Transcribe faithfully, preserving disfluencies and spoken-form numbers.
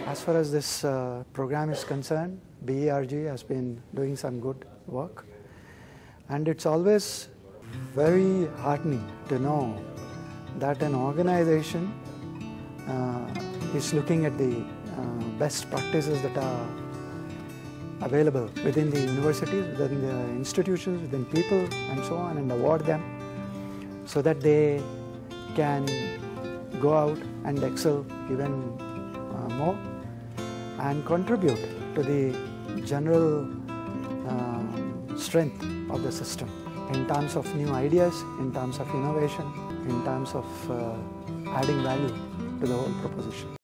As far as this uh, program is concerned, B E R G has been doing some good work, and it's always very heartening to know that an organization uh, is looking at the uh, best practices that are available within the universities, within the institutions, within people and so on, and award them so that they can go out and excel even uh, more and contribute to the general uh, strength of the system in terms of new ideas, in terms of innovation, in terms of uh, adding value to the whole proposition.